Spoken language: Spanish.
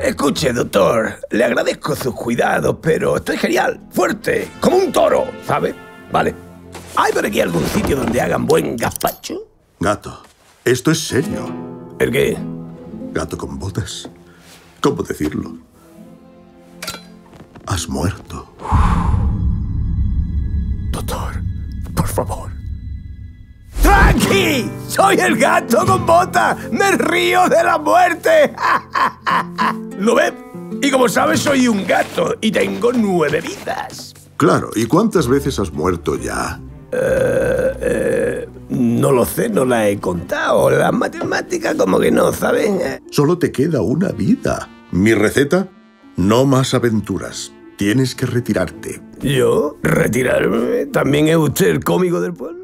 Escuche, doctor, le agradezco sus cuidados, pero estoy genial, fuerte, como un toro, ¿sabe? Vale. ¿Hay por aquí algún sitio donde hagan buen gazpacho? Gato, esto es serio. ¿El qué? Gato con botas. ¿Cómo decirlo? Has muerto. Doctor, por favor. ¡Tranqui! ¡Soy el gato con botas! ¡Me río de la muerte! ¿Lo ve? Y como sabes, soy un gato y tengo 9 vidas. Claro, ¿y cuántas veces has muerto ya? No lo sé, no la he contado. Las matemáticas como que no, ¿sabes? Solo te queda una vida. ¿Mi receta? No más aventuras. Tienes que retirarte. ¿Yo? ¿Retirarme? ¿También es usted el cómico del pueblo?